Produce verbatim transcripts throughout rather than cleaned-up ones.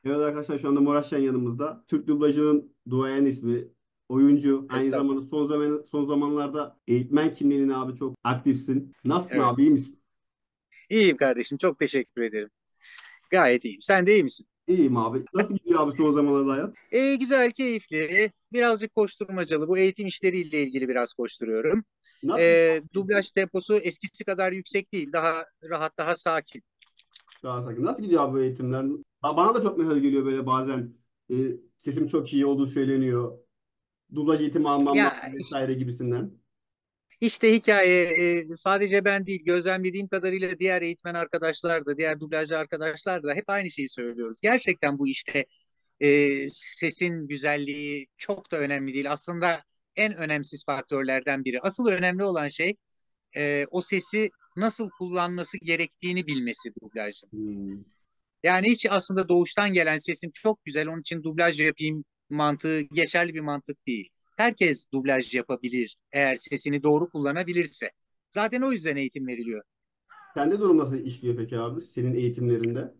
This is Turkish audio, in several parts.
Evet arkadaşlar şu anda Murat Şen yanımızda. Türk dublajının duayen ismi, oyuncu. Aynı Estağfurullah. zamanda son zaman son zamanlarda eğitmen kimliğini abi çok aktifsin. Nasılsın Evet. abi iyi misin? İyiyim kardeşim. Çok teşekkür ederim. Gayet iyiyim. Sen de iyi misin? İyiyim abi. Nasıl gidiyor abi son zamanlarda hayat? Ee, güzel, keyifli. Birazcık koşturmacalı. Bu eğitim işleriyle ilgili biraz koşturuyorum. Nasıl Ee, gidiyor? dublaj temposu eskisi kadar yüksek değil. Daha rahat, daha sakin. Daha sakin. Nasıl gidiyor abi bu eğitimler? Ba- Bana da çok mesaj geliyor böyle bazen. E, sesim çok iyi olduğu söyleniyor. Dublaj eğitimi almam Ya lazım iş- vesaire gibisinden. işte hikaye e, sadece ben değil, gözlemlediğim kadarıyla diğer eğitmen arkadaşlar da, diğer dublajcı arkadaşlar da hep aynı şeyi söylüyoruz. Gerçekten bu işte e, sesin güzelliği çok da önemli değil. Aslında en önemsiz faktörlerden biri. Asıl önemli olan şey e, o sesi nasıl kullanması gerektiğini bilmesi dublajın. Hmm. Yani hiç aslında doğuştan gelen sesim çok güzel, onun için dublaj yapayım mantığı geçerli bir mantık değil. Herkes dublaj yapabilir eğer sesini doğru kullanabilirse. Zaten o yüzden eğitim veriliyor. Sende durum nasıl işliyor peki abi? Senin eğitimlerinde?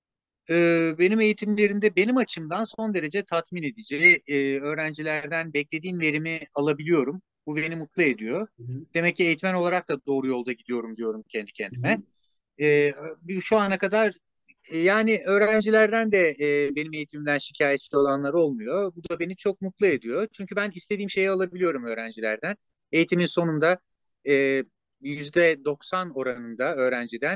Ee, benim eğitimlerimde benim açımdan son derece tatmin edici. Ee, öğrencilerden beklediğim verimi alabiliyorum. Bu beni mutlu ediyor. Hı hı. Demek ki eğitmen olarak da doğru yolda gidiyorum diyorum kendi Hı kendime. hı. Ee, Şu ana kadar e, yani öğrencilerden de e, benim eğitimimden şikayetçi olanlar olmuyor. Bu da beni çok mutlu ediyor. Çünkü ben istediğim şeyi alabiliyorum öğrencilerden. Eğitimin sonunda e, yüzde doksan oranında öğrenciden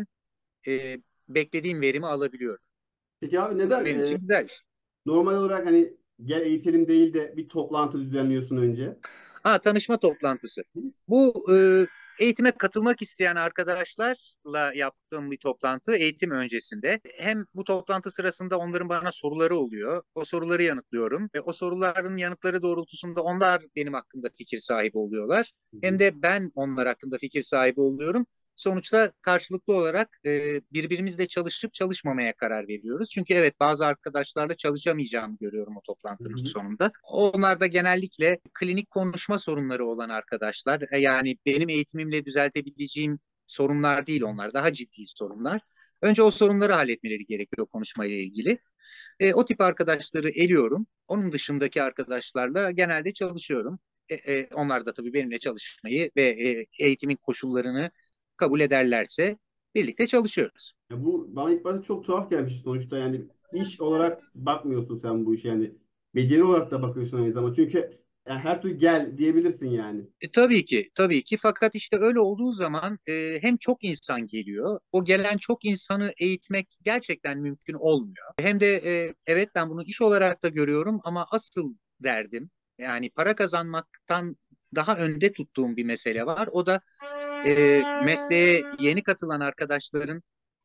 e, beklediğim verimi alabiliyorum. Peki abi Bu da neden? benim e, için güzel bir şey. Normal olarak hani gel eğitelim değil de bir toplantı düzenliyorsun önce. Ha, tanışma toplantısı. Bu e, eğitime katılmak isteyen arkadaşlarla yaptığım bir toplantı eğitim öncesinde. Hem bu toplantı sırasında onların bana soruları oluyor. O soruları yanıtlıyorum ve o soruların yanıtları doğrultusunda onlar benim hakkında fikir sahibi oluyorlar. Hı Hem hı. de ben onlar hakkında fikir sahibi oluyorum. Sonuçta karşılıklı olarak e, birbirimizle çalışıp çalışmamaya karar veriyoruz. Çünkü evet, bazı arkadaşlarla çalışamayacağımı görüyorum o Hı toplantının hı. sonunda. Onlar da genellikle klinik konuşma sorunları olan arkadaşlar. E, Yani benim eğitimimle düzeltebileceğim sorunlar değil onlar, daha ciddi sorunlar. Önce o sorunları halletmeleri gerekiyor konuşmayla ilgili. E, o tip arkadaşları eliyorum. Onun dışındaki arkadaşlarla genelde çalışıyorum. E, e, onlar da tabii benimle çalışmayı ve e, eğitimin koşullarını kabul ederlerse birlikte çalışıyoruz. Ya bu bana ilk başta çok tuhaf gelmiş sonuçta yani iş olarak bakmıyorsun sen bu işe yani beceri olarak da bakıyorsun aynı zamanda. Çünkü yani her türlü gel diyebilirsin yani. E, tabii ki, tabii ki. Fakat işte öyle olduğu zaman e, hem çok insan geliyor, o gelen çok insanı eğitmek gerçekten mümkün olmuyor. Hem de e, evet, ben bunu iş olarak da görüyorum ama asıl derdim, yani para kazanmaktan daha önde tuttuğum bir mesele var. O da e, mesleğe yeni katılan arkadaşların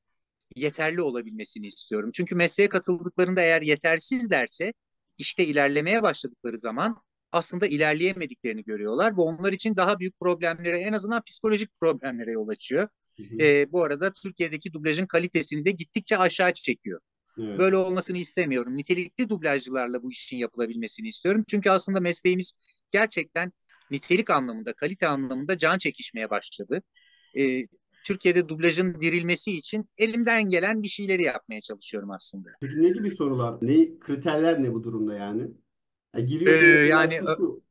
yeterli olabilmesini istiyorum. Çünkü mesleğe katıldıklarında eğer yetersizlerse işte ilerlemeye başladıkları zaman aslında ilerleyemediklerini görüyorlar. Bu onlar için daha büyük problemlere, en azından psikolojik problemlere yol açıyor. Hı hı. Ee, bu arada Türkiye'deki dublajın kalitesini de gittikçe aşağı çekiyor. Evet. Böyle olmasını istemiyorum. Nitelikli dublajcılarla bu işin yapılabilmesini istiyorum. Çünkü aslında mesleğimiz gerçekten nitelik anlamında, kalite anlamında can çekişmeye başladı. Ee, Türkiye'de dublajın dirilmesi için elimden gelen bir şeyleri yapmaya çalışıyorum aslında. Peki ne gibi sorular? Ne kriterler ne bu durumda yani? Ya Ee, giriyorsun mesela Yani şu ö- şu.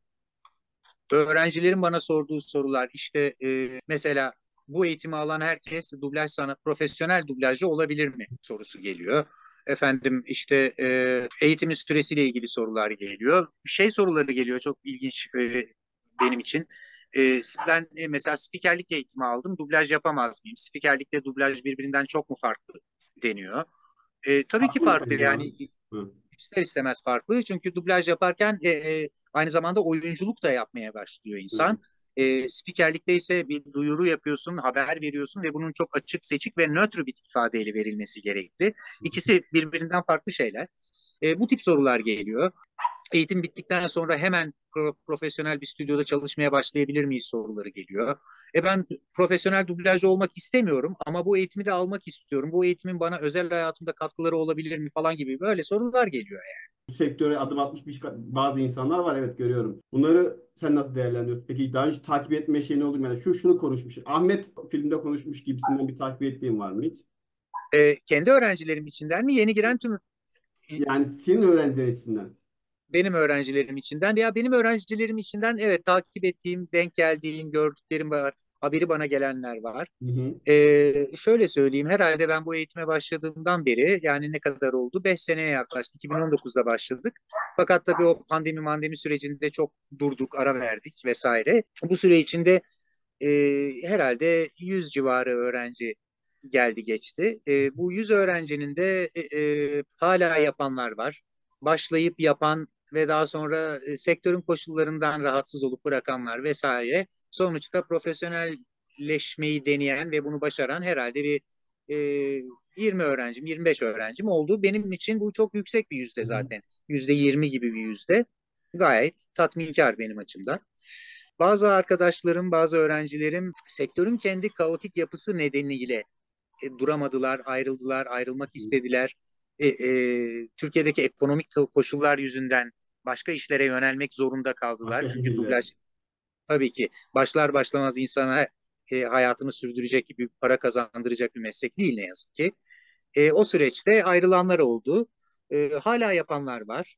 öğrencilerin bana sorduğu sorular işte e, mesela bu eğitimi alan herkes dublaj sana profesyonel dublajcı olabilir mi sorusu geliyor. Efendim işte e, eğitimin süresiyle ilgili sorular geliyor. Şey soruları geliyor çok ilginç e, benim için. E, ben e, mesela spikerlik eğitimi aldım. Dublaj yapamaz mıyım? Spikerlikle dublaj birbirinden çok mu farklı deniyor. E, tabii ki Haklı mı farklı sence abi? yani Hı. ister istemez farklı. Çünkü dublaj yaparken e, e, aynı zamanda oyunculuk da yapmaya başlıyor Evet. insan. E, spikerlikte ise bir duyuru yapıyorsun, haber veriyorsun ve bunun çok açık, seçik ve nötr bir ifadeyle verilmesi gerekli. İkisi birbirinden farklı şeyler. E, bu tip sorular geliyor. Eğitim bittikten sonra hemen pro- profesyonel bir stüdyoda çalışmaya başlayabilir miyiz soruları geliyor. E ben profesyonel dublajcı olmak istemiyorum ama bu eğitimi de almak istiyorum. Bu eğitimin bana özel hayatımda katkıları olabilir mi falan gibi böyle sorular geliyor. Bu sektöre adım atmış bir, bazı insanlar var evet görüyorum. Bunları sen nasıl değerlendiriyorsun? Peki daha önce takip etme şeyin oldu mu? Yani şu şunu konuşmuş. Ahmet filmde konuşmuş gibisinden bir takip ettiğin var mı hiç? E, kendi öğrencilerim içinden mi, yeni giren tüm Yani senin öğrencilerin açısından. Benim öğrencilerim içinden ya benim öğrencilerim içinden evet takip ettiğim, denk geldiğim, gördüklerim var. Haberi bana gelenler var. Hı hı. Ee, şöyle söyleyeyim herhalde ben bu eğitime başladığımdan beri yani ne kadar oldu? Beş seneye yaklaştı. iki bin on dokuzda başladık. Fakat tabii o pandemi mandemi sürecinde çok durduk, ara verdik vesaire. Bu süre içinde e, herhalde yüz civarı öğrenci geldi geçti. E, bu yüz öğrencinin de e, e, hala yapanlar var. Başlayıp yapan ve daha sonra e, sektörün koşullarından rahatsız olup bırakanlar vesaire. Sonuçta profesyonelleşmeyi deneyen ve bunu başaran herhalde bir e, yirmi öğrencim, yirmi beş öğrencim oldu. Benim için bu çok yüksek bir yüzde Hı hı. zaten. Yüzde yirmi gibi bir yüzde. Gayet tatminkar benim açımdan. Bazı arkadaşlarım, bazı öğrencilerim sektörün kendi kaotik yapısı nedeniyle e, duramadılar, ayrıldılar, ayrılmak istediler. E, e, Türkiye'deki ekonomik koşullar yüzünden başka işlere yönelmek zorunda kaldılar. Başka Çünkü şehirlere. dublaj tabii ki başlar başlamaz insana e, hayatını sürdürecek gibi para kazandıracak bir meslek değil ne yazık ki. E, o süreçte ayrılanlar oldu. E, hala yapanlar var.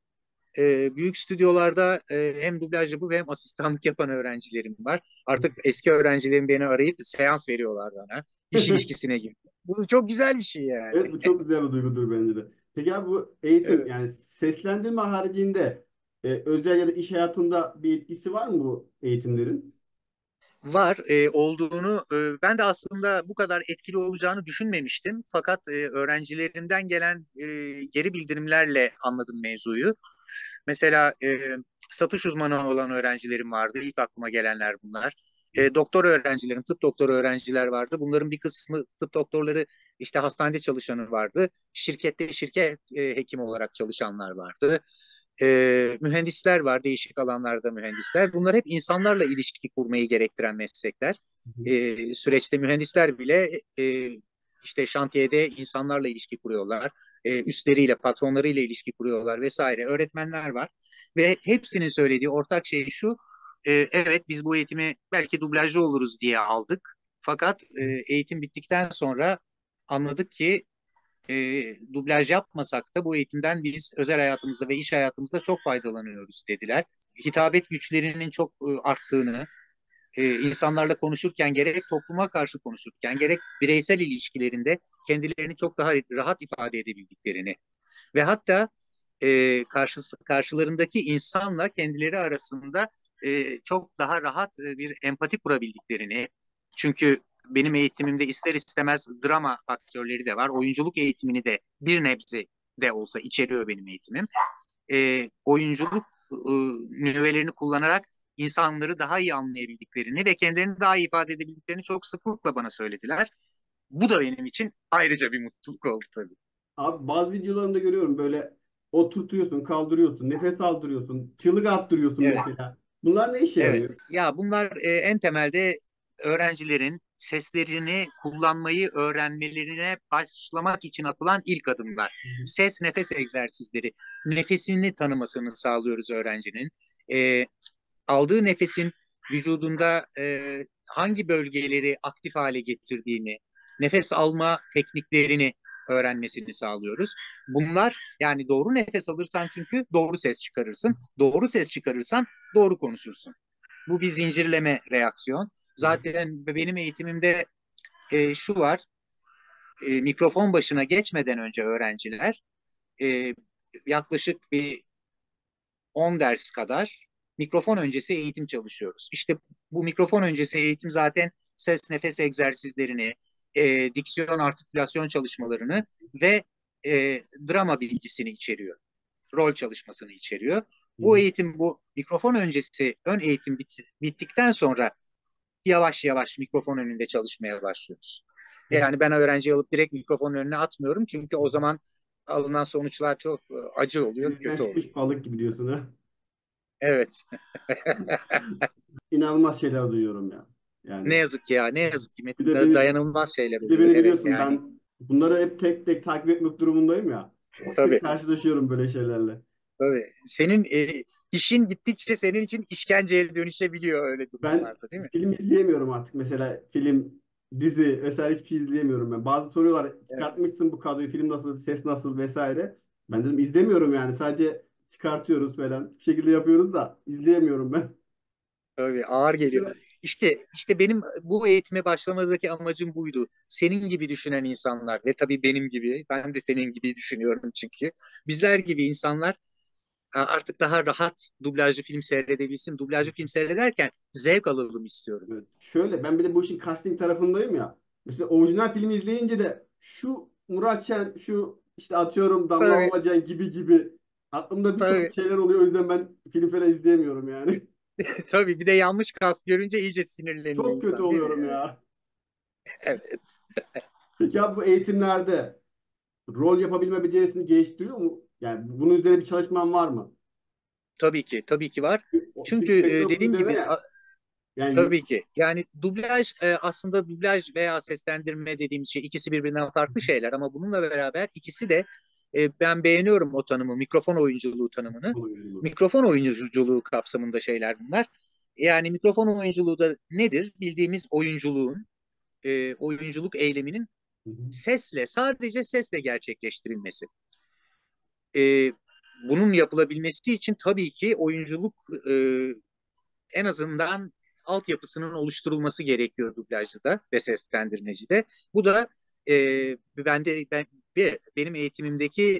E, büyük stüdyolarda e, hem dublaj yapıp hem asistanlık yapan öğrencilerim var. Artık eski öğrencilerim beni arayıp seans veriyorlar bana. İş ilişkisine gibi. Bu çok güzel bir şey yani. Evet, bu çok güzel bir duygudur bence de. Peki abi, bu eğitim Evet. yani seslendirme haricinde e, özel ya da iş hayatında bir etkisi var mı bu eğitimlerin? Var e, olduğunu e, ben de aslında bu kadar etkili olacağını düşünmemiştim. Fakat e, öğrencilerimden gelen e, geri bildirimlerle anladım mevzuyu. Mesela e, satış uzmanı olan öğrencilerim vardı. İlk aklıma gelenler bunlar. E, doktor öğrencilerim, tıp doktoru öğrenciler vardı. Bunların bir kısmı tıp doktorları işte hastanede çalışanı vardı. Şirkette şirket e, hekimi olarak çalışanlar vardı. E, mühendisler var, değişik alanlarda mühendisler. Bunlar hep insanlarla ilişki kurmayı gerektiren meslekler. Hı hı. E, süreçte mühendisler bile e, işte şantiyede insanlarla ilişki kuruyorlar. E, üstleriyle, patronlarıyla ilişki kuruyorlar vesaire. Öğretmenler var ve hepsinin söylediği ortak şey şu: e, evet biz bu eğitimi belki dublajcı oluruz diye aldık. Fakat e, eğitim bittikten sonra anladık ki e, dublaj yapmasak da bu eğitimden biz özel hayatımızda ve iş hayatımızda çok faydalanıyoruz dediler. Hitabet güçlerinin çok e, arttığını, e, insanlarla konuşurken gerek topluma karşı konuşurken gerek bireysel ilişkilerinde kendilerini çok daha rahat ifade edebildiklerini ve hatta e, karşısı, karşılarındaki insanla kendileri arasında e, çok daha rahat e, bir empati kurabildiklerini. Çünkü benim eğitimimde ister istemez drama faktörleri de var. Oyunculuk eğitimini de bir nebze de olsa içeriyor benim eğitimim. E, oyunculuk e, nüvelerini kullanarak insanları daha iyi anlayabildiklerini ve kendilerini daha iyi ifade edebildiklerini çok sıklıkla bana söylediler. Bu da benim için ayrıca bir mutluluk oldu tabii. Abi bazı videolarımda görüyorum, böyle oturtuyorsun, kaldırıyorsun, nefes aldırıyorsun, çığlık attırıyorsun Evet. mesela. Bunlar ne işe Evet, yarıyor? ya bunlar e, en temelde öğrencilerin seslerini kullanmayı öğrenmelerine başlamak için atılan ilk adımlar. Hı hı. Ses nefes egzersizleri, nefesini tanımasını sağlıyoruz öğrencinin. E, Aldığı nefesin vücudunda e, hangi bölgeleri aktif hale getirdiğini, nefes alma tekniklerini öğrenmesini sağlıyoruz. Bunlar yani doğru nefes alırsan çünkü doğru ses çıkarırsın. Doğru ses çıkarırsan doğru konuşursun. Bu bir zincirleme reaksiyon. Hı hı. Zaten benim eğitimimde e, şu var, e, mikrofon başına geçmeden önce öğrenciler e, yaklaşık bir on ders kadar mikrofon öncesi eğitim çalışıyoruz. İşte bu mikrofon öncesi eğitim zaten ses nefes egzersizlerini, e, diksiyon artikülasyon çalışmalarını ve e, drama bilgisini içeriyor. Rol çalışmasını içeriyor. Hı Bu hı. eğitim, bu mikrofon öncesi ön eğitim bit bittikten sonra yavaş yavaş mikrofon önünde çalışmaya başlıyoruz. Yani ben öğrenciyi alıp direkt mikrofonun önüne atmıyorum. Çünkü o zaman alınan sonuçlar çok e, acı oluyor, Denizden kötü oluyor. çıkmış balık gibi diyorsun ha. Evet. İnanılmaz şeyler duyuyorum ya. Ne Yani yazık ki ya, ne yazık ki bir de Metin, beni dayanılmaz şeyler bir de oluyor. beni Evet biliyorsun, yani ben bunları hep tek tek takip etmek durumundayım ya. Çok sık tabii, karşılaşıyorum böyle şeylerle. tabii. Senin e, işin gittikçe senin için işkenceye dönüşebiliyor öyle Ben durumlarda değil mi? film izleyemiyorum artık. Mesela film, dizi vesaire hiçbir şey izleyemiyorum ben. Bazı soruyorlar, Evet. çıkartmışsın bu kadroyu, film nasıl, ses nasıl vesaire. Ben dedim izlemiyorum yani. Sadece çıkartıyoruz falan. Bir şekilde yapıyoruz da izleyemiyorum ben. Tabii ağır geliyor. Mesela İşte işte benim bu eğitime başlamadaki amacım buydu. Senin gibi düşünen insanlar ve tabii benim gibi, ben de senin gibi düşünüyorum çünkü. Bizler gibi insanlar artık daha rahat dublajlı film seyredebilsin. Dublajlı film seyrederken zevk alalım istiyorum. evet, şöyle ben bir de bu işin casting tarafındayım ya. Mesela orijinal filmi izleyince de şu Murat Şen, şu işte atıyorum Damla Tabii, Babacan gibi gibi aklımda birçok tabii, şeyler oluyor. O yüzden ben film falan izleyemiyorum yani. tabii bir de yanlış kast görünce iyice sinirleniyor Çok kötü insan, değil mi? oluyorum ya. Evet. Peki abi bu eğitimlerde rol yapabilme becerisini geliştiriyor mu? Yani bunun üzerine bir çalışman var mı? Tabii ki, tabii ki var. Çünkü Çünkü e, sektör bunun dediğim üzerine gibi ya. Yani tabii ki. Yani dublaj e, aslında dublaj veya seslendirme dediğimiz şey ikisi birbirinden farklı şeyler ama bununla beraber ikisi de e, ben beğeniyorum o tanımı, mikrofon oyunculuğu tanımını. oyunculuğu. Mikrofon oyunculuğu kapsamında şeyler bunlar. Yani mikrofon oyunculuğu da nedir? Bildiğimiz oyunculuğun, e, oyunculuk eyleminin Hı hı. sesle, sadece sesle gerçekleştirilmesi. E, Bunun yapılabilmesi için tabii ki oyunculuk e, en azından altyapısının oluşturulması gerekiyor dublajcıda ve seslendirmecide. Bu da e, bende ben bir, benim eğitimimdeki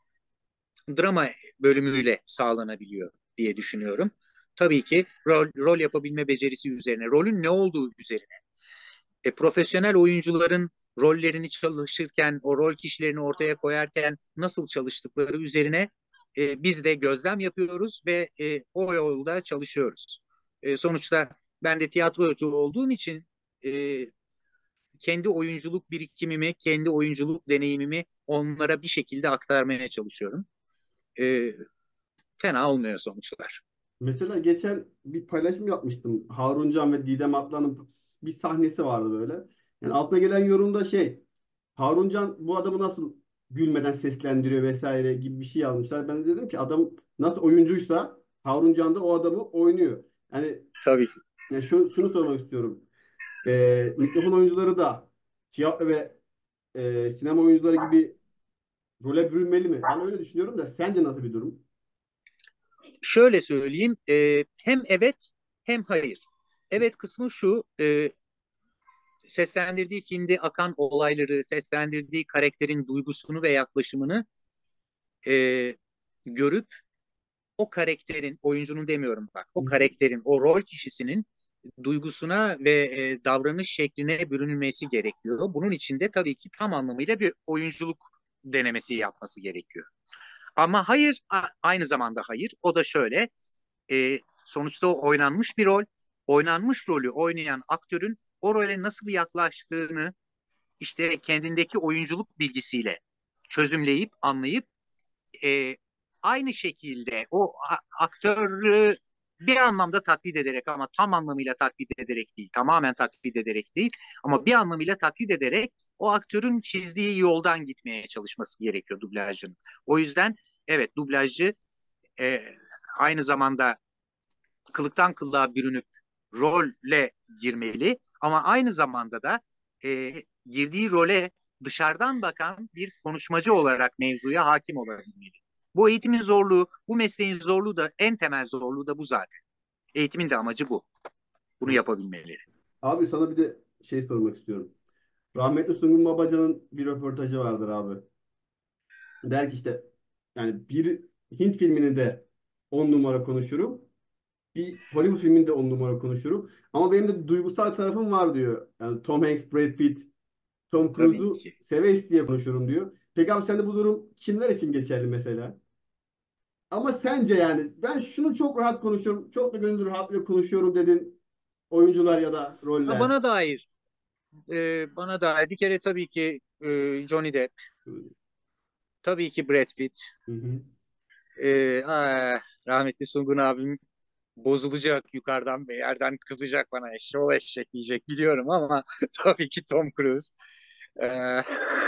drama bölümüyle sağlanabiliyor diye düşünüyorum. Tabii ki rol, rol yapabilme becerisi üzerine, rolün ne olduğu üzerine. E, profesyonel oyuncuların rollerini çalışırken, o rol kişilerini ortaya koyarken nasıl çalıştıkları üzerine e, biz de gözlem yapıyoruz ve e, o yolda çalışıyoruz. E, sonuçta ben de tiyatrocu olduğum için e, kendi oyunculuk birikimimi, kendi oyunculuk deneyimimi onlara bir şekilde aktarmaya çalışıyorum. E, Fena olmuyor sonuçlar. Mesela geçen bir paylaşım yapmıştım. Harun Can ve Didem Atlan'ın bir sahnesi vardı böyle. Yani altına gelen yorumda şey Harun Can bu adamı nasıl gülmeden seslendiriyor vesaire gibi bir şey yazmışlar. Ben de dedim ki adam nasıl oyuncuysa Harun Can da o adamı oynuyor. Yani, Tabii ki. yani şu, şunu sormak istiyorum. Ee, mikrofon oyuncuları da tiyatro ve e, sinema oyuncuları gibi role bürünmeli mi? Ben öyle düşünüyorum da sence nasıl bir durum? Şöyle söyleyeyim, e, hem evet hem hayır. Evet kısmı şu, e, seslendirdiği filmde akan olayları, seslendirdiği karakterin duygusunu ve yaklaşımını e, görüp o karakterin, oyuncunun demiyorum bak, Hı o hı. karakterin, o rol kişisinin duygusuna ve e, davranış şekline bürünülmesi gerekiyor. Bunun için de tabii ki tam anlamıyla bir oyunculuk denemesi yapması gerekiyor. Ama hayır, a- aynı zamanda hayır. O da şöyle, e, sonuçta o oynanmış bir rol. Oynanmış rolü oynayan aktörün o role nasıl yaklaştığını işte kendindeki oyunculuk bilgisiyle çözümleyip anlayıp e, aynı şekilde o aktörü bir anlamda taklit ederek ama tam anlamıyla taklit ederek değil, tamamen taklit ederek değil ama bir anlamıyla taklit ederek o aktörün çizdiği yoldan gitmeye çalışması gerekiyor dublajcının. O yüzden evet dublajcı e, aynı zamanda kılıktan kılığa bürünüp role girmeli ama aynı zamanda da e, girdiği role dışarıdan bakan bir konuşmacı olarak mevzuya hakim olabilmeli. Bu eğitimin zorluğu, bu mesleğin zorluğu da en temel zorluğu da bu zaten. Eğitimin de amacı bu. Bunu Hı. yapabilmeleri. Abi sana bir de şey sormak istiyorum. Rahmetli Sungun Babacan'ın bir röportajı vardır abi. Der ki işte yani bir Hint filmini de on numara konuşurum. Bir Hollywood filmini de on numara konuşurum. Ama benim de duygusal tarafım var diyor. Yani Tom Hanks, Brad Pitt, Tom Tabii Cruise'u ki. seve isteye konuşurum diyor. Peki abi sende bu durum kimler için geçerli mesela? Ama sence yani ben şunu çok rahat konuşuyorum, çok da gönül rahatlığıyla konuşuyorum dedin oyuncular ya da Ha, roller. bana dair, e, bana dair bir kere tabii ki e, Johnny Depp, Hı tabii ki Brad Pitt, hı. e, ah, rahmetli Sungun abim bozulacak yukarıdan bir yerden kızacak bana eşşoğlu eşek diyecek biliyorum ama tabii ki Tom Cruise. Ee,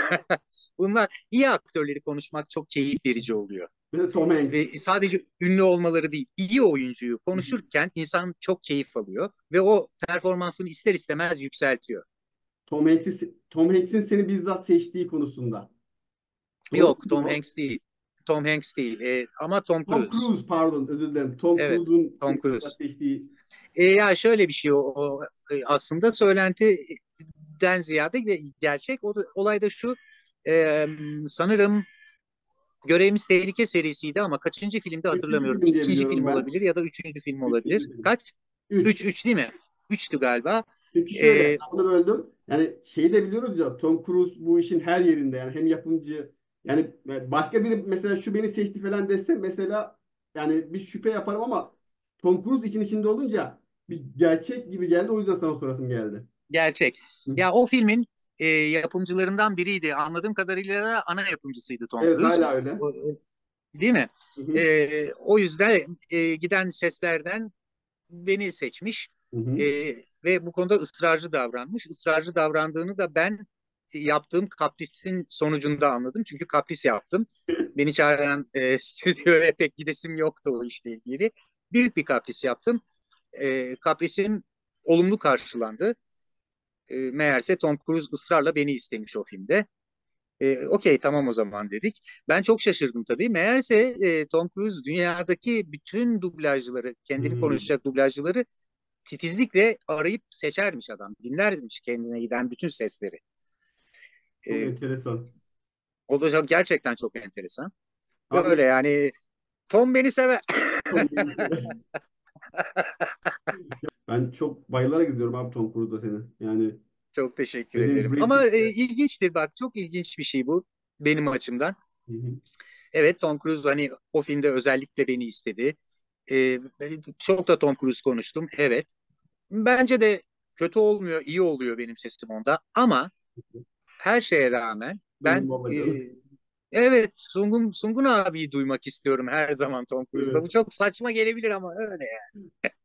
Bunlar iyi aktörleri konuşmak çok keyif verici oluyor. Bir de Tom Hanks. Ve sadece ünlü olmaları değil, iyi oyuncuyu Hı hı. konuşurken insan çok keyif alıyor ve o performansını ister istemez yükseltiyor. Tom Hanks'in Tom Hanks'in seni bizzat seçtiği konusunda. Doğru Yok, mu Tom bu? Hanks değil. Tom Hanks değil e, ama Tom Tom Cruise. Cruise, pardon, özür dilerim. Tom Evet, Cruise'un Tom sesini Cruise. ateşliği. E, ya şöyle bir şey o, o e, aslında söylentiden ziyade de gerçek. O da, olay da şu. e, Sanırım Görevimiz Tehlike serisiydi ama kaçıncı filmde Üçüncü hatırlamıyorum. film diye İkinci biliyorum film ben. olabilir ya da üçüncü film olabilir. Üçüncü film. Kaç? Üç. Üç, üç değil mi? Üçtü galiba. Çünkü şöyle, E, lafını böldüm. Yani şeyi de biliyoruz ya, Tom Cruise bu işin her yerinde, yani hem yapımcı, yani başka biri mesela şu beni seçti falan dese mesela, yani bir şüphe yaparım ama Tom Cruise için içinde olunca bir gerçek gibi geldi, o yüzden sana sorasım geldi. Gerçek. Hı. Ya o filmin e, yapımcılarından biriydi. Anladığım kadarıyla da ana yapımcısıydı Tom Evet, Cruise. hala öyle. O- Değil mi? Hı hı. E, o yüzden e, giden seslerden beni seçmiş Hı hı. e, ve bu konuda ısrarcı davranmış. Israrcı davrandığını da ben yaptığım kaprisin sonucunda anladım. Çünkü kapris yaptım. Beni çağıran e, stüdyoya pek gidesim yoktu o işle ilgili. Büyük bir kapris yaptım. E, kaprisim olumlu karşılandı. E, meğerse Tom Cruise ısrarla beni istemiş o filmde. E, Okey tamam o zaman dedik. Ben çok şaşırdım tabii. Meğerse e, Tom Cruise dünyadaki bütün dublajcıları, kendini Hı. konuşacak dublajcıları titizlikle arayıp seçermiş adam. Dinlermiş kendine giden bütün sesleri. Çok E, enteresan. O da çok, gerçekten çok enteresan. Abi, Böyle yani Tom beni sever. Tom Cruise. Ben çok bayılarak izliyorum abi Tom Cruise'da seni. Yani Çok teşekkür dediğin ederim. Brad Ama e, Pitt'te. ilginçtir bak çok ilginç bir şey bu benim açımdan. Hı hı. Evet Tom Cruise hani o filmde özellikle beni istedi. E, Çok da Tom Cruise konuştum. Evet. Bence de kötü olmuyor, iyi oluyor benim sesim onda. Ama her şeye rağmen Sungun ben e, Babacanı. evet Sungun Sungun abiyi duymak istiyorum her zaman Tom Cruise'da. Bu Evet. çok saçma gelebilir ama öyle yani.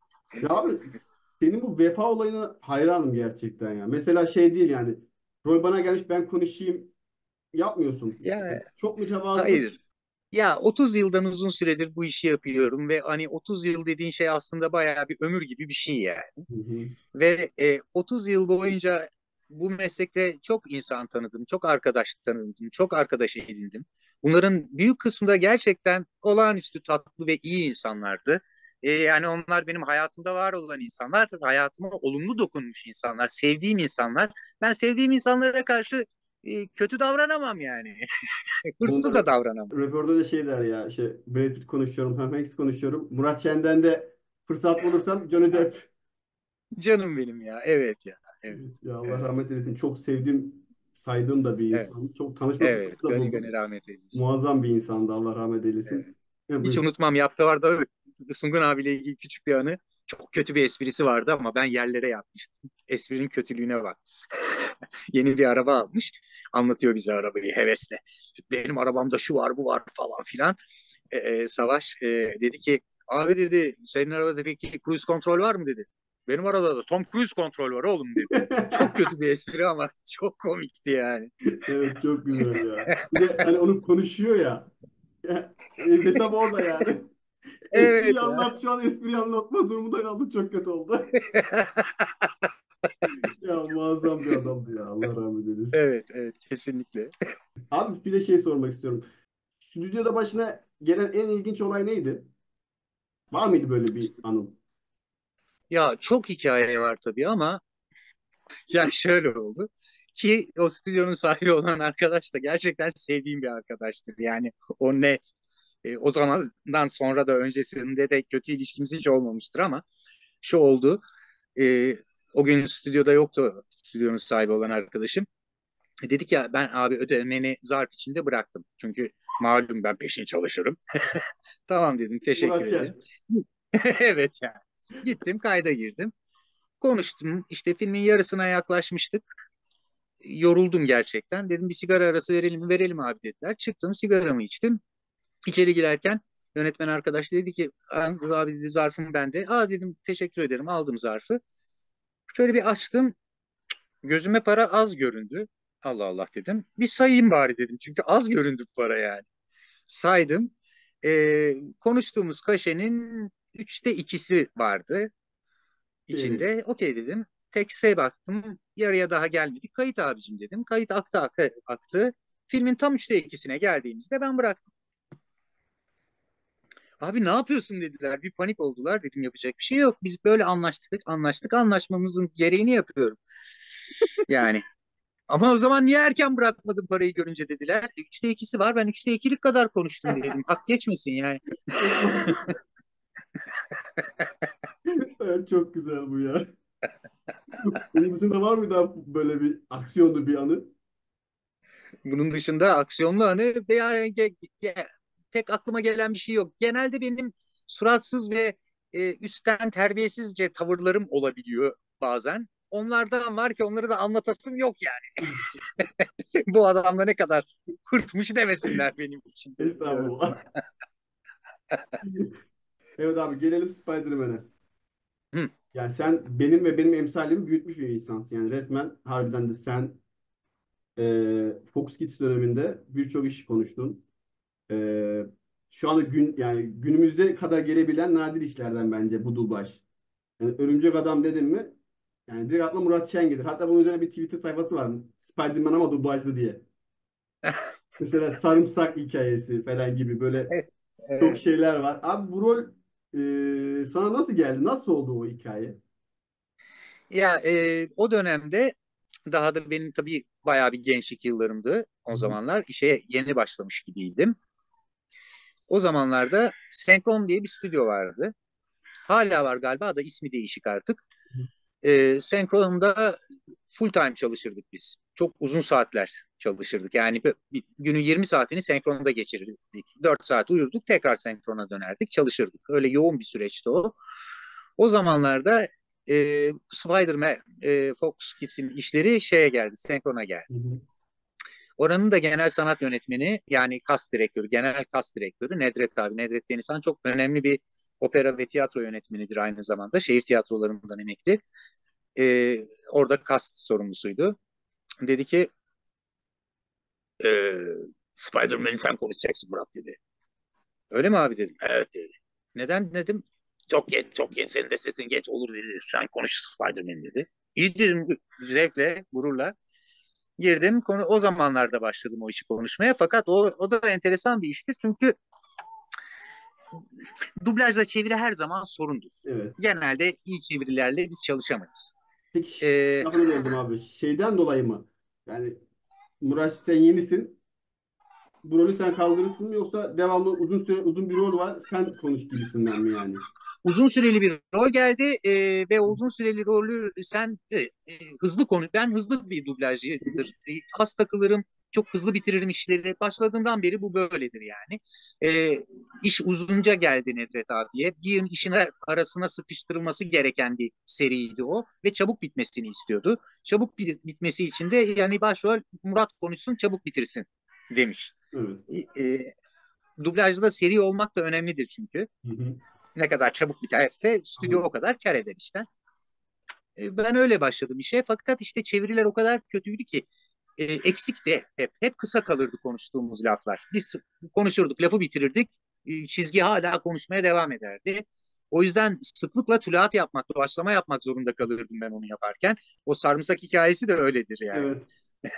Ya abi, senin bu vefa olayına hayranım gerçekten ya. Mesela şey değil yani. Rol bana gelmiş, ben konuşayım yapmıyorsun. Ya Yani çok mütevazı. hayır. Ya otuz yıldan uzun süredir bu işi yapıyorum ve hani otuz yıl dediğin şey aslında bayağı bir ömür gibi bir şey yani. Hı hı. Ve e, otuz yıl boyunca bu meslekte çok insan tanıdım, çok arkadaş tanıdım, çok arkadaş edindim. Bunların büyük kısmı da gerçekten olağanüstü tatlı ve iyi insanlardı. E, yani onlar benim hayatımda var olan insanlar, hayatıma olumlu dokunmuş insanlar, sevdiğim insanlar. Ben sevdiğim insanlara karşı e, kötü davranamam yani. Hırslı da Onları davranamam. röportajda şey der ya, işte Brad Pitt konuşuyorum, Tom Hanks konuşuyorum. Murat Şen'den de fırsat bulursam Johnny Depp. Canım benim ya, evet ya, evet, Evet, ya Allah evet, rahmet eylesin. Çok sevdiğim, saydığım da bir evet, insan. Çok tanışma evet. fırsatı da Gani buldum. gani rahmet eylesin. Muazzam bir insandı. Allah rahmet eylesin. Evet. Ya Hiç buyur. unutmam yaptığı vardı. Sungun abiyle ilgili küçük bir anı. Çok kötü bir esprisi vardı ama ben yerlere yatmıştım. Esprinin kötülüğüne bak. Yeni bir araba almış. Anlatıyor bize arabayı hevesle. Benim arabamda şu var bu var falan filan. Ee, e, Savaş e, dedi ki abi dedi senin arabada peki cruise kontrol var mı dedi. Benim arabada da Tom Cruise kontrol var oğlum dedi. Çok kötü bir espri ama çok komikti yani. Evet, çok güzel ya. Bir de hani onu konuşuyor ya. Ya, e, hesap orada yani. Espriyi Evet ya. anlat, şu an espriyi anlatma durumunda kaldı. Çok kötü oldu. Ya muazzam bir adamdı ya. Allah rahmet eylesin. Evet, evet kesinlikle. Abi bir de şey sormak istiyorum. Stüdyoda başına gelen en ilginç olay neydi? Var mıydı böyle bir anın? Ya çok hikaye var tabii ama yani şöyle oldu ki o stüdyonun sahibi olan arkadaş da gerçekten sevdiğim bir arkadaştır. Yani o net. E, o zamandan sonra da öncesinde de kötü ilişkimiz hiç olmamıştır ama şu oldu. E, O gün stüdyoda yoktu stüdyonun sahibi olan arkadaşım. E, dedik ya ben abi ödemeni zarf içinde bıraktım. Çünkü malum ben peşin çalışırım. Tamam dedim teşekkür Murat ederim. Şen. Evet ya. Gittim kayda girdim. Konuştum. İşte filmin yarısına yaklaşmıştık. Yoruldum gerçekten. Dedim bir sigara arası verelim mi? Verelim abi dediler. Çıktım sigaramı içtim. İçeri girerken yönetmen arkadaş dedi ki abi dedi zarfım bende. Aa dedim teşekkür ederim aldım zarfı. Şöyle bir açtım. Gözüme para az göründü. Allah Allah dedim. Bir sayayım bari dedim. Çünkü az göründü para yani. Saydım. Ee, konuştuğumuz kaşenin üçte ikisi vardı Çeyrek. içinde. Okey dedim. Tekste baktım. Yarıya daha gelmedi. Kayıt abicim dedim. Kayıt aktı aktı. aktı. Filmin tam üçte ikisine geldiğimizde ben bıraktım. Abi ne yapıyorsun dediler. Bir panik oldular. Dedim yapacak bir şey yok. Biz böyle anlaştık, anlaştık. Anlaşmamızın gereğini yapıyorum. Yani. Ama o zaman niye erken bırakmadın parayı görünce dediler. E, üçte ikisi var. Ben üçte ikilik kadar konuştum dedim. Hak geçmesin yani. Çok mantıklı. Evet, çok güzel bu ya. Bunun dışında var mı daha böyle bir aksiyonlu bir anı? Bunun dışında aksiyonlu hani yani ge- ge- pek aklıma gelen bir şey yok. Genelde benim suratsız ve e, üstten terbiyesizce tavırlarım olabiliyor bazen. Onlardan var ki onları da anlatasım yok yani. Bu adamla ne kadar hırtmış demesinler benim için diyorum. Estağfurullah. Evet abi, gelelim Spider-Man'e. Hı. Yani sen benim ve benim emsalimi büyütmüş bir insansın. Yani resmen harbiden de sen e, Fox Kids döneminde birçok iş konuştun. E, Şu anda gün yani günümüzde kadar gelebilen nadir işlerden bence bu dublaj. Yani Örümcek Adam dedim mi? Yani direkt aklıma Murat Şen gelir. Hatta bunun üzerine bir Twitter sayfası var. Spider-Man ama dublajlı diye. Mesela sarımsak hikayesi falan gibi böyle çok Evet. şeyler var. Abi bu rol e, sana nasıl geldi? Nasıl oldu o hikaye? Ya e, o dönemde daha da benim tabii bayağı bir gençlik yıllarımdı Hı o hı. zamanlar. İşe yeni başlamış gibiydim. O zamanlarda Senkron diye bir stüdyo vardı. Hala var galiba da ismi değişik artık. E, Senkron'da full time çalışırdık biz. Çok uzun saatler çalışırdık. Yani bir, bir günün yirmi saatini senkronda geçirirdik. dört saat uyurduk, tekrar senkrona dönerdik, çalışırdık. Öyle yoğun bir süreçti o. O zamanlarda e, Spider-Man, e, Fox Kids'in işleri şeye geldi, senkrona geldi. Hı hı. Oranın da genel sanat yönetmeni yani kas direktörü, genel kas direktörü Nedret abi. Nedret Denizhan çok önemli bir opera ve tiyatro yönetmenidir aynı zamanda. Şehir tiyatrolarından emekli. Ee, orada kast sorumlusuydu. Dedi ki e, Spider-Man'i sen konuşacaksın Murat dedi. Öyle mi abi dedim. Evet dedi. Neden dedim. Çok geç, çok geç. Senin de sesin geç olur dedi. Sen konuş Spider-Man dedi. İyi dedim zevkle, gururla. Girdim. Konu, o zamanlarda başladım o işi konuşmaya. Fakat o, o da enteresan bir işti. Çünkü dublajla çeviri her zaman sorundur. Evet. Genelde iyi çevirilerle biz çalışamayız. Peki ş- Ee, lafını böldüm abi. Şeyden dolayı mı? Yani Murat, sen yenisin. Bu rolü sen kaldırırsın mı, yoksa devamlı uzun süre uzun bir rol var, sen konuş gibisinden mi yani? Uzun süreli bir rol geldi e, ve o uzun süreli rolü sen e, e, hızlı konu. Ben hızlı bir dublajcıdır. E, az takılırım, çok hızlı bitiririm işleri. Başladığından beri bu böyledir yani. E, iş uzunca geldi Nedret abiye. Bir yıl işin arasına sıkıştırılması gereken bir seriydi o ve çabuk bitmesini istiyordu. Çabuk bitmesi için de yani başrol Murat konuşsun, çabuk bitirsin demiş. Evet. E, e, dublajda seri olmak da önemlidir çünkü. Hı hı. Ne kadar çabuk biterse stüdyo Anladım. o kadar kar eder işte. E, ben öyle başladım işe. Fakat işte çeviriler o kadar kötüydü ki e, eksik de hep. Hep kısa kalırdı konuştuğumuz laflar. Biz konuşurduk, lafı bitirirdik. E, çizgi hala konuşmaya devam ederdi. O yüzden sıklıkla tülahat yapmak, doğaçlama yapmak zorunda kalırdım ben onu yaparken. O sarımsak hikayesi de öyledir yani. Evet.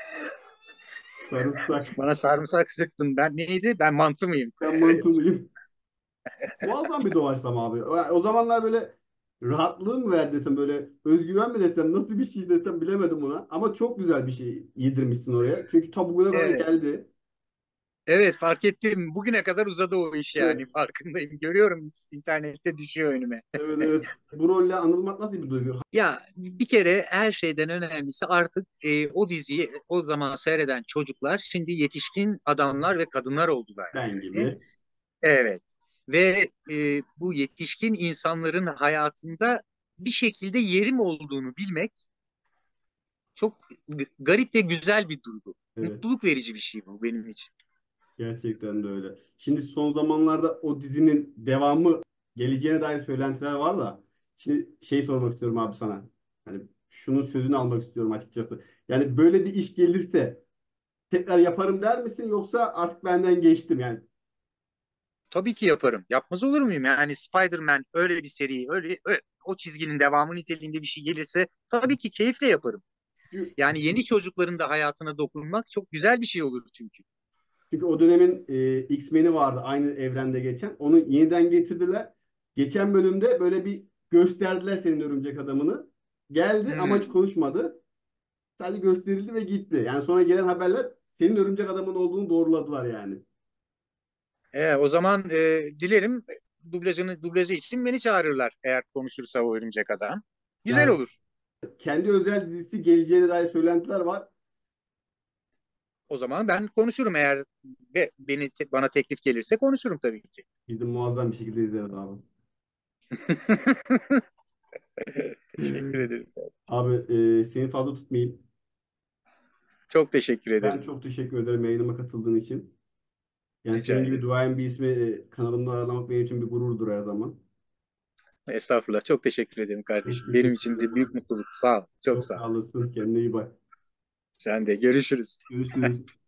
Sarımsak. Bana sarımsak sıktın. Ben neydi? Ben mantı mıyım? Ben Evet. mantılıyım. Muazzam bir doğaçlama abi. O o zamanlar böyle rahatlığın mı ver desem, böyle özgüven mi desem, nasıl bir şey desem bilemedim ona. Ama çok güzel bir şey yedirmişsin oraya. Çünkü ta bugüne kadar Evet. geldi. Evet fark ettim. Bugüne kadar uzadı o iş yani. Evet. Farkındayım. Görüyorum internette düşüyor önüme. Evet, evet. Bu rolle anılmak nasıl bir duygu? Ya bir kere her şeyden önemlisi artık e, o diziyi o zaman seyreden çocuklar şimdi yetişkin adamlar ve kadınlar oldular Ben yani. gibi. Evet. Ve e, bu yetişkin insanların hayatında bir şekilde yerim olduğunu bilmek çok g- garip ve güzel bir duygu. Evet. Mutluluk verici bir şey bu benim için. Gerçekten de öyle. Şimdi son zamanlarda o dizinin devamı geleceğine dair söylentiler var da. Şimdi şey sormak istiyorum abi sana. Hani şunun sözünü almak istiyorum açıkçası. Yani böyle bir iş gelirse tekrar yaparım der misin, yoksa artık benden geçtim yani? Tabii ki yaparım. Yapmaz olur muyum? Yani Spider-Man öyle bir seri, öyle ö- o çizginin devamı niteliğinde bir şey gelirse tabii ki keyifle yaparım. Çünkü Yani yeni çocukların da hayatına dokunmak çok güzel bir şey olur çünkü. Çünkü o dönemin e, X-Men'i vardı aynı evrende geçen. Onu yeniden getirdiler. Geçen bölümde böyle bir gösterdiler senin Örümcek Adam'ını. Geldi ama hiç Hmm. konuşmadı. Sadece gösterildi ve gitti. Yani sonra gelen haberler senin Örümcek Adam'ın olduğunu doğruladılar yani. E, o zaman e, dilerim dublajını dublajı için beni çağırırlar eğer konuşursa o örümcek adam. Güzel Yani olur. kendi özel dizisi geleceğine dair söylentiler var. O zaman ben konuşurum eğer ve beni te- bana teklif gelirse konuşurum tabii ki. Biz de muazzam bir şekilde izleriz abi. Teşekkür ederim. Abi e, seni fazla tutmayayım. Çok teşekkür Ben ederim. çok teşekkür ederim yayınıma katıldığın için. Yani Rica senin gibi ederim. duayen bir ismi e, kanalımda ağırlamak benim için bir gururdur her zaman. Estağfurullah. Çok teşekkür ederim Çok kardeşim. Benim teşekkür için de ederim abi. büyük mutluluk. Sağ ol. Çok Çok sağ ol. sağ olasın. Kendine iyi bak. Sen de görüşürüz. Görüşürüz.